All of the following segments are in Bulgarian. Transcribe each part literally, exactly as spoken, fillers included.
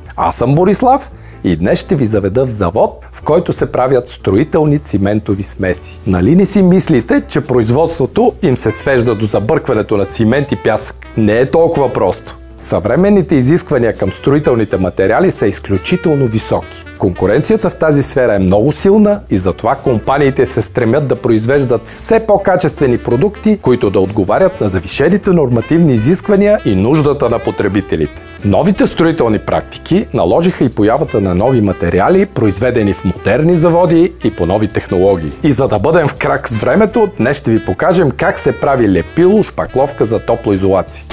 Аз съм Борислав и днес ще ви заведа в завод, в който се правят строителни циментови смеси. Нали не си мислите, че производството им се свежда до забъркването на цимент и пясък? Не е толкова просто. Съвременните изисквания към строителните материали са изключително високи. Конкуренцията в тази сфера е много силна и затова компаниите се стремят да произвеждат все по-качествени продукти, които да отговарят на завишените нормативни изисквания и нуждата на потребителите. Новите строителни практики наложиха и появата на нови материали, произведени в модерни заводи и по нови технологии. И за да бъдем в крак с времето, днес ще ви покажем как се прави лепило шпакловка за топлоизолация.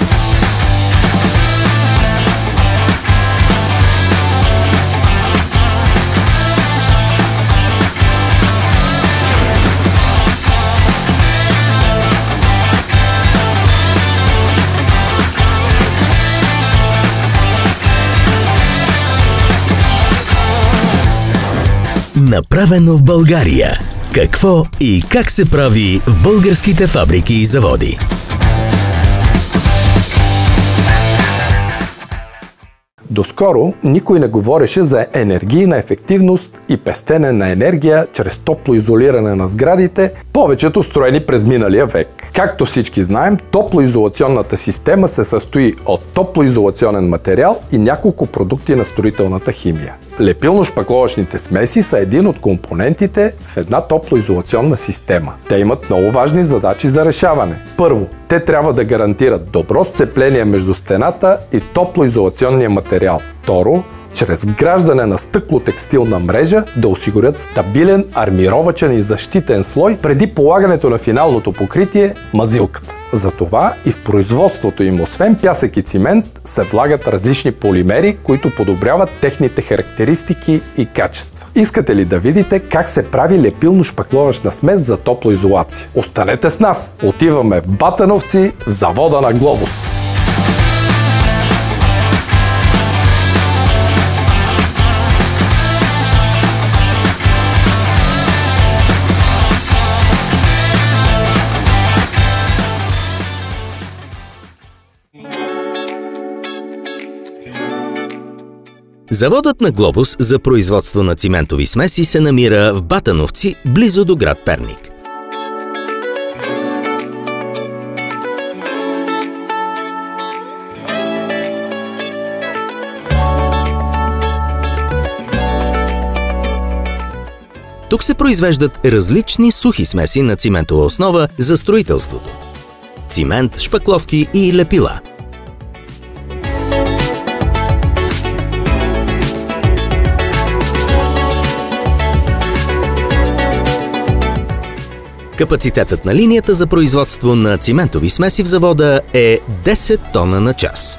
Направено в България. Какво и как се прави в българските фабрики и заводи? Доскоро никой не говореше за енергийна ефективност и пестене на енергия чрез топлоизолиране на сградите, повечето строени през миналия век. Както всички знаем, топлоизолационната система се състои от топлоизолационен материал и няколко продукти на строителната химия. Лепилно-шпакловъчните смеси са един от компонентите в една топлоизолационна система. Те имат много важни задачи за решаване. Първо, те трябва да гарантират добро сцепление между стената и топлоизолационния материал. Второ, чрез вграждане на стъклотекстилна мрежа да осигурят стабилен армировачен и защитен слой преди полагането на финалното покритие – мазилката. Затова и в производството им, освен пясък и цимент, се влагат различни полимери, които подобряват техните характеристики и качества. Искате ли да видите как се прави лепилно-шпакловъчна смес за топлоизолация? Останете с нас! Отиваме в Батановци, в завода на Глобус. Заводът на Глобус за производство на циментови смеси се намира в Батановци, близо до град Перник. Тук се произвеждат различни сухи смеси на циментова основа за строителството. Цимент, шпакловки и лепила. Капацитетът на линията за производство на циментови смеси в завода е десет тона на час.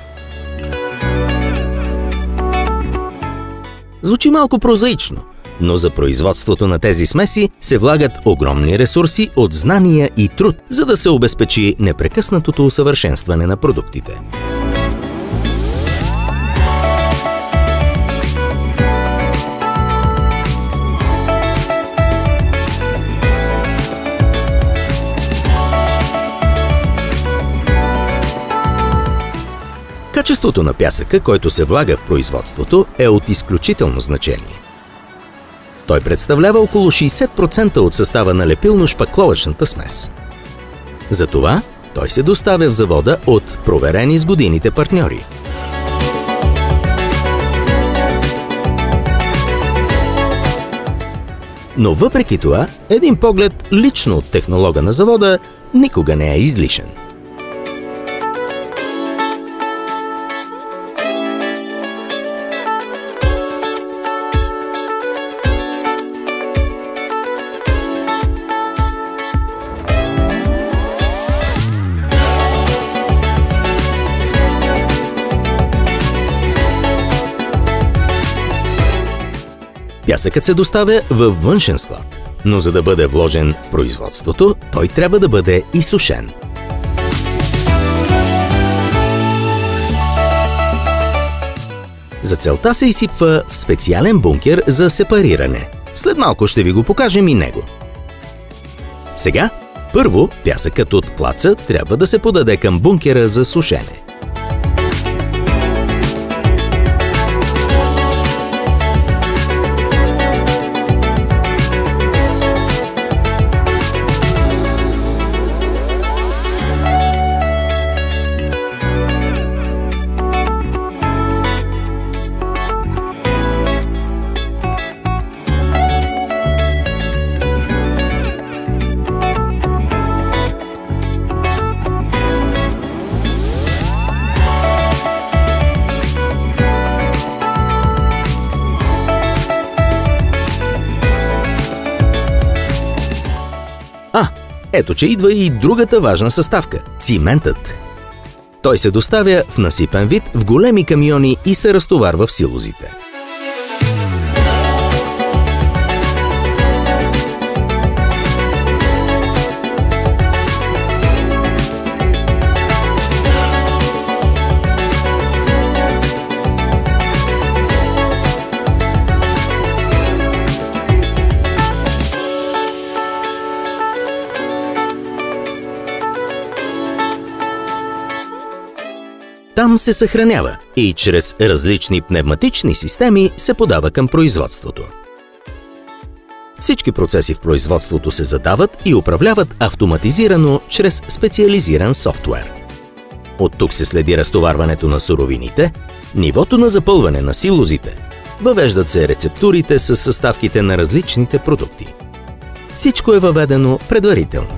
Звучи малко прозаично, но за производството на тези смеси се влагат огромни ресурси от знания и труд, за да се обезпечи непрекъснатото усъвършенстване на продуктите. Качеството на пясъка, който се влага в производството, е от изключително значение. Той представлява около шейсет процента от състава на лепилно-шпакловъчната смес. Затова той се доставя в завода от проверени с годините партньори. Но въпреки това, един поглед лично от технолога на завода никога не е излишен. Пясъкът се доставя във външен склад, но за да бъде вложен в производството, той трябва да бъде изсушен. За целта се изсипва в специален бункер за сепариране. След малко ще ви го покажем и него. Сега, първо, пясъкът от плаца трябва да се подаде към бункера за сушене. Ето, че идва и другата важна съставка – циментът. Той се доставя в насипен вид в големи камиони и се разтоварва в силозите. Там се съхранява и чрез различни пневматични системи се подава към производството. Всички процеси в производството се задават и управляват автоматизирано чрез специализиран софтуер. От тук се следи разтоварването на суровините, нивото на запълване на силозите, въвеждат се рецептурите с съставките на различните продукти. Всичко е въведено предварително.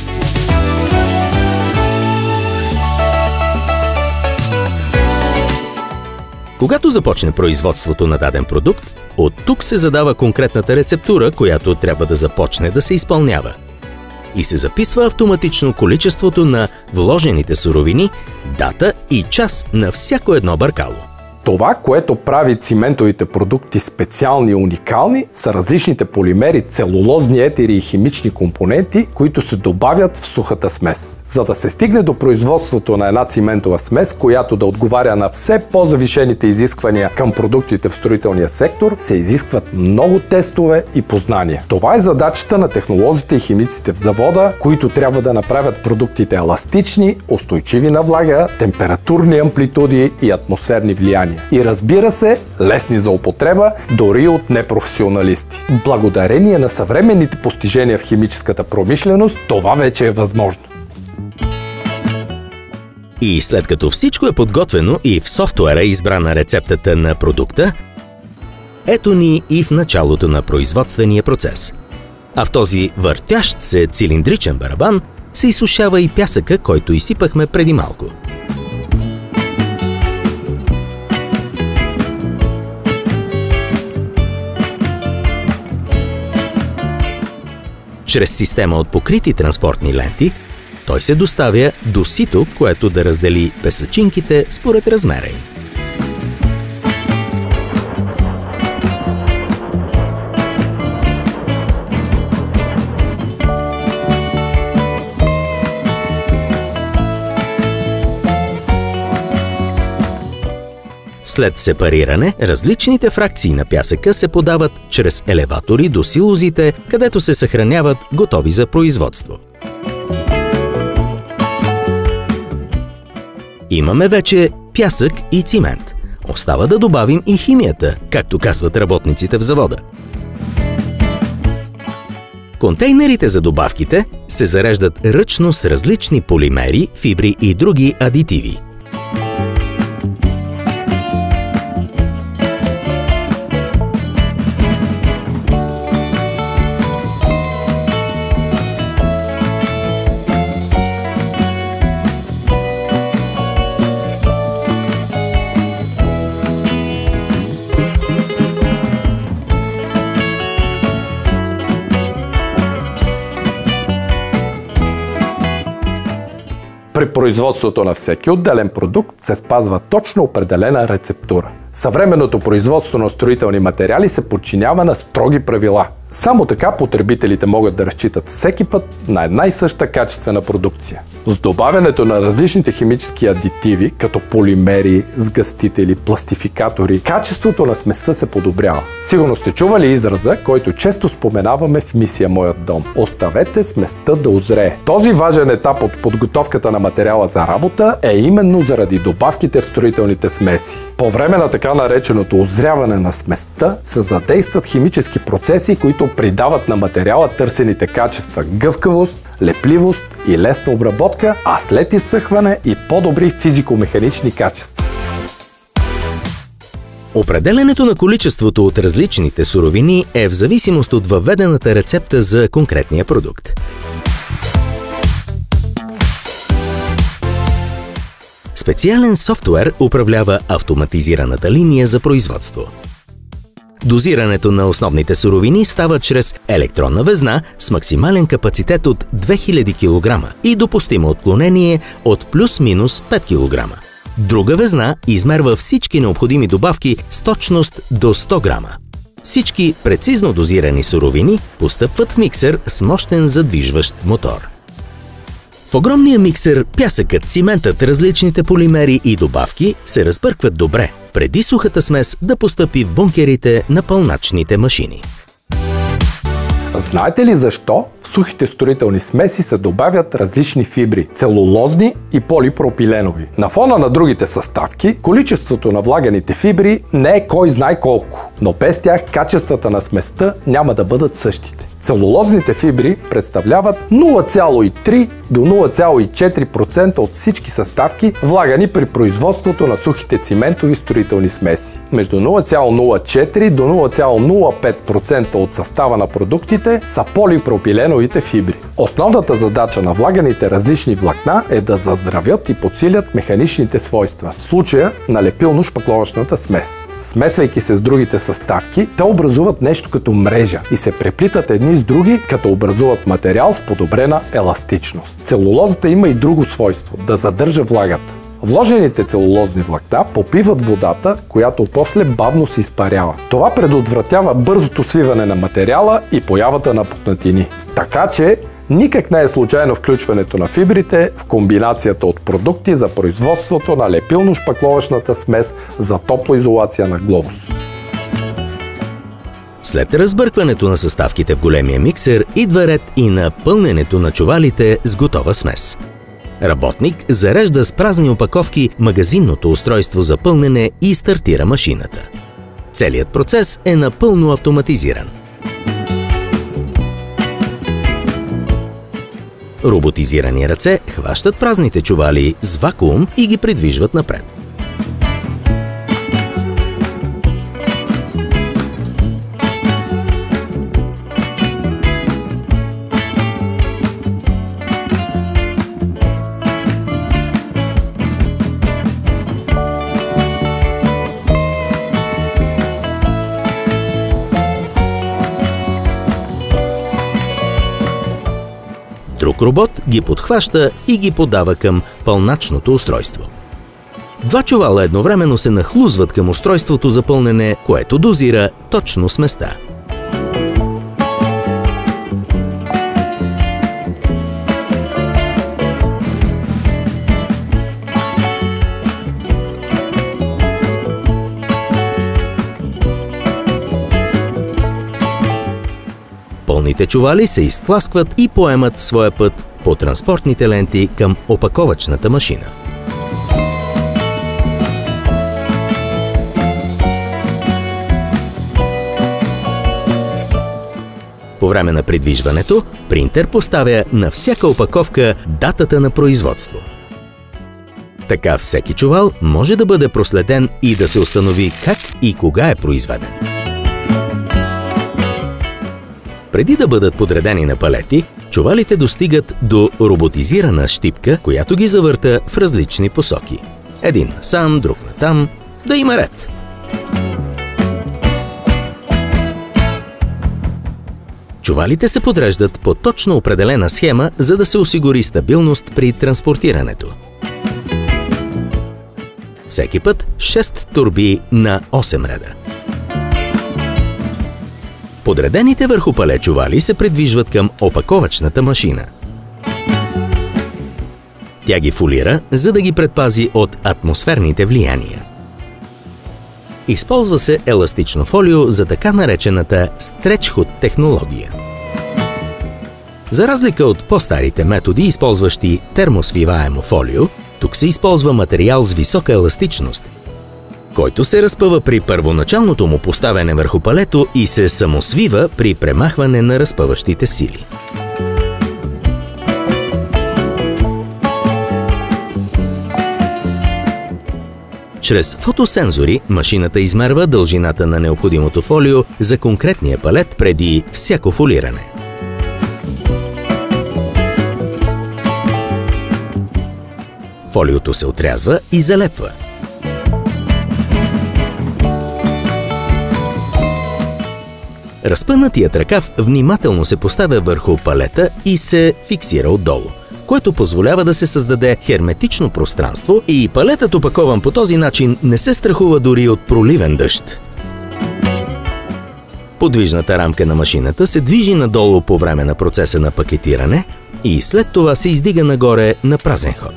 Когато започне производството на даден продукт, от тук се задава конкретната рецептура, която трябва да започне да се изпълнява. И се записва автоматично количеството на вложените суровини, дата и час на всяко едно бъркало. Това, което прави циментовите продукти специални и уникални, са различните полимери, целулозни етери и химични компоненти, които се добавят в сухата смес. За да се стигне до производството на една циментова смес, която да отговаря на все по-завишените изисквания към продуктите в строителния сектор, се изискват много тестове и познания. Това е задачата на технолозите и химиците в завода, които трябва да направят продуктите еластични, устойчиви на влага, температурни амплитуди и атмосферни влияния. И разбира се, лесни за употреба, дори от непрофесионалисти. Благодарение на съвременните постижения в химическата промишленост, това вече е възможно. И след като всичко е подготвено и в софтуера е избрана рецептата на продукта, ето ни и в началото на производствения процес. А в този въртящ се цилиндричен барабан се изсушава и пясъка, който изсипахме преди малко. Чрез система от покрити транспортни ленти, той се доставя до сито, което да раздели песъчинките според размера им. След сепариране, различните фракции на пясъка се подават чрез елеватори до силозите, където се съхраняват готови за производство. Имаме вече пясък и цимент. Остава да добавим и химията, както казват работниците в завода. Контейнерите за добавките се зареждат ръчно с различни полимери, фибри и други адитиви. При производството на всеки отделен продукт се спазва точно определена рецептура. Съвременното производство на строителни материали се подчинява на строги правила. Само така потребителите могат да разчитат всеки път на една и съща качествена продукция. С добавянето на различните химически адитиви, като полимери, сгъстители, пластификатори, качеството на сместа се подобрява. Сигурно сте чували израза, който често споменаваме в мисия Моят дом. Оставете сместа да озрее. Този важен етап от подготовката на материала за работа е именно заради добавките в строителните смеси. По време на така нареченото озряване на сместа се задействат химически процеси, които придават на материала търсените качества гъвкавост, лепливост и лесна обработка, а след изсъхване и по-добри физико-механични качества. Определянето на количеството от различните суровини е в зависимост от въведената рецепта за конкретния продукт. Специален софтуер управлява автоматизираната линия за производство. Дозирането на основните суровини става чрез електронна везна с максимален капацитет от две хиляди килограма и допустимо отклонение от плюс-минус пет килограма. Друга везна измерва всички необходими добавки с точност до сто грама. Всички прецизно дозирани суровини постъпват в миксер с мощен задвижващ мотор. В огромния миксер пясъкът, циментът, различните полимери и добавки се разбъркват добре, преди сухата смес да постъпи в бункерите на пълначните машини. Знаете ли защо в сухите строителни смеси се добавят различни фибри – целулозни и полипропиленови? На фона на другите съставки, количеството на влаганите фибри не е кой знае колко, но без тях качествата на сместа няма да бъдат същите. Целулозните фибри представляват нула цяло и три до нула цяло и четири процента от всички съставки, влагани при производството на сухите циментови строителни смеси. Между нула цяло нула четири до нула цяло нула пет процента от състава на продуктите са полипропиленовите фибри. Основната задача на влаганите различни влакна е да заздравят и подсилят механичните свойства, в случая на лепилно-шпакловъчната смес. Смесвайки се с другите съставки, те образуват нещо като мрежа и се преплитат едни с други, като образуват материал с подобрена еластичност. Целулозата има и друго свойство – да задържа влагата. Вложените целулозни влакна попиват водата, която после бавно се изпарява. Това предотвратява бързото свиване на материала и появата на пукнатини. Така че никак не е случайно включването на фибрите в комбинацията от продукти за производството на лепилно-шпакловъчната смес за топлоизолация на глобус. След разбъркването на съставките в големия миксер идва ред и на пълненето на чувалите с готова смес. Работник зарежда с празни опаковки магазинното устройство за пълнене и стартира машината. Целият процес е напълно автоматизиран. Роботизирани ръце хващат празните чували с вакуум и ги придвижват напред. Друг робот ги подхваща и ги подава към пълначното устройство. Два чувала едновременно се нахлузват към устройството за пълнене, което дозира точно сместа. Пълните чували се изтласкват и поемат своя път по транспортните ленти към опаковъчната машина. По време на придвижването, принтер поставя на всяка опаковка датата на производство. Така всеки чувал може да бъде проследен и да се установи как и кога е произведен. Преди да бъдат подредени на палети, чувалите достигат до роботизирана щипка, която ги завърта в различни посоки. Един насам, друг натам, да има ред. Чувалите се подреждат по точно определена схема, за да се осигури стабилност при транспортирането. Всеки път шест турби на осем реда. Подредените върху палет чували се придвижват към опаковъчната машина. Тя ги фолира, за да ги предпази от атмосферните влияния. Използва се еластично фолио за така наречената стретч-худ технология. За разлика от по-старите методи, използващи термосвиваемо фолио, тук се използва материал с висока еластичност, който се разпъва при първоначалното му поставяне върху палето и се самосвива при премахване на разпъващите сили. Чрез фотосензори машината измерва дължината на необходимото фолио за конкретния палет преди всяко фолиране. Фолиото се отрязва и залепва. Разпънатият ръкав внимателно се поставя върху палета и се фиксира отдолу, което позволява да се създаде херметично пространство и палетът, опакован по този начин, не се страхува дори от проливен дъжд. Подвижната рамка на машината се движи надолу по време на процеса на пакетиране и след това се издига нагоре на празен ход.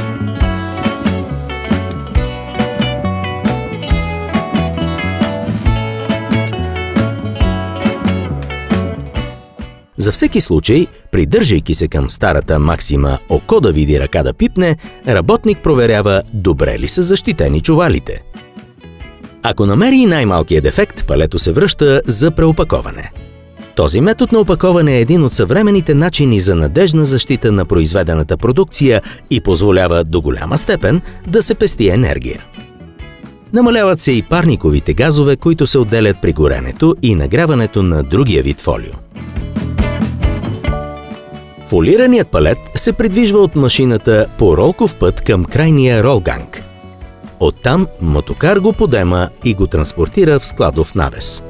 За всеки случай, придържайки се към старата максима "око да види, ръка да пипне", работник проверява добре ли са защитени чувалите. Ако намери и най-малкият дефект, палето се връща за преопаковане. Този метод на опаковане е един от съвременните начини за надеждна защита на произведената продукция и позволява до голяма степен да се пести енергия. Намаляват се и парниковите газове, които се отделят при горенето и нагряването на другия вид фолио. Фолираният палет се придвижва от машината по ролков път към крайния ролганг. Оттам мотокар го подема и го транспортира в складов навес.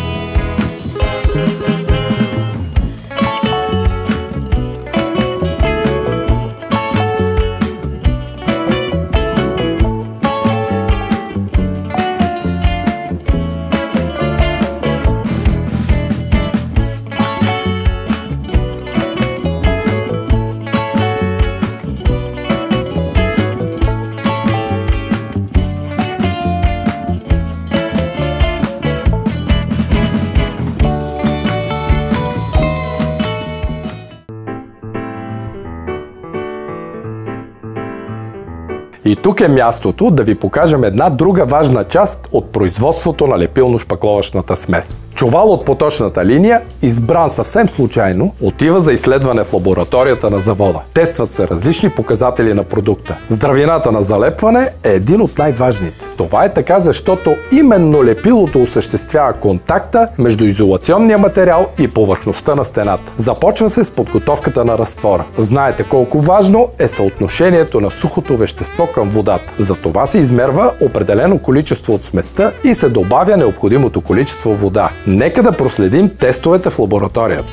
И тук е мястото да ви покажем една друга важна част от производството на лепилно-шпакловъчната смес. Чувал от поточната линия, избран съвсем случайно, отива за изследване в лабораторията на завода. Тестват се различни показатели на продукта. Здравината на залепване е един от най-важните. Това е така, защото именно лепилото осъществява контакта между изолационния материал и повърхността на стената. Започва се с подготовката на разтвора. Знаете колко важно е съотношението на сухото вещество към водата. За това се измерва определено количество от сместа и се добавя необходимото количество вода. Нека да проследим тестовете в лабораторията.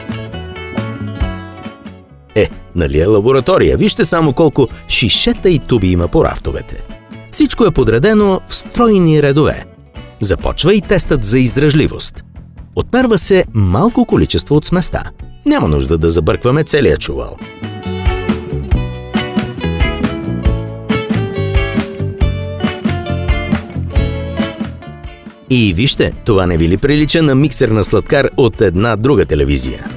Е, нали е лаборатория? Вижте само колко шишета и туби има по рафтовете. Всичко е подредено в стройни редове. Започва и тестът за издръжливост. Отмерва се малко количество от сместа. Няма нужда да забъркваме целия чувал. И вижте, това не ви ли прилича на миксер на сладкар от една друга телевизия?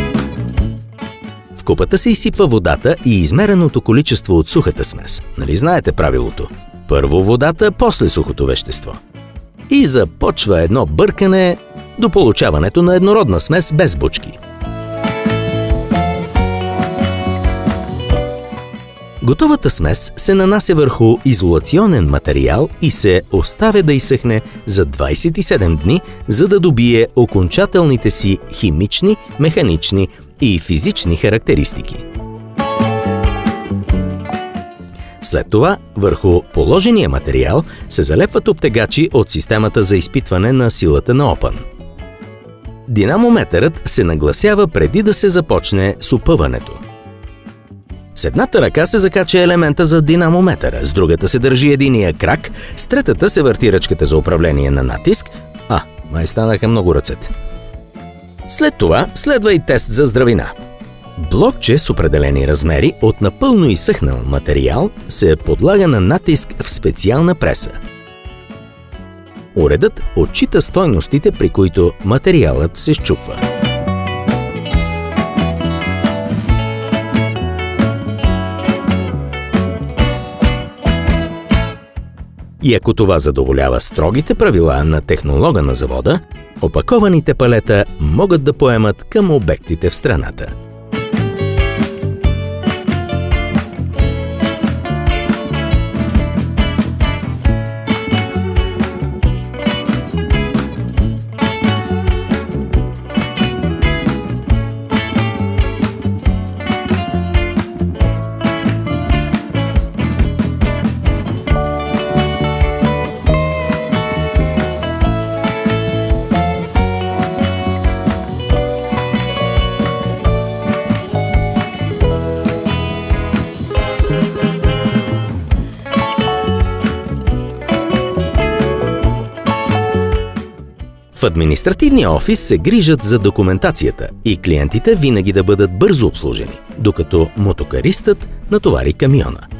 В купата се изсипва водата и измереното количество от сухата смес. Нали знаете правилото? Първо водата, после сухото вещество. И започва едно бъркане до получаването на еднородна смес без бучки. Готовата смес се нанася върху изолационен материал и се оставя да изсъхне за двадесет и седем дни, за да добие окончателните си химични, механични и физични характеристики. След това, върху положения материал се залепват обтегачи от системата за изпитване на силата на опън. Динамометърът се нагласява преди да се започне с опъването. С едната ръка се закача елемента за динамометъра, с другата се държи единия крак, с третата се върти ръчката за управление на натиск. А, май станаха много ръцете. След това следва и тест за здравина. Блокче с определени размери от напълно изсъхнал материал се подлага на натиск в специална преса. Уредът отчита стойностите, при които материалът се счупва. И ако това задоволява строгите правила на технолога на завода, опакованите палета могат да поемат към обектите в страната. В административния офис се грижат за документацията и клиентите винаги да бъдат бързо обслужени, докато мотокаристът натовари камиона.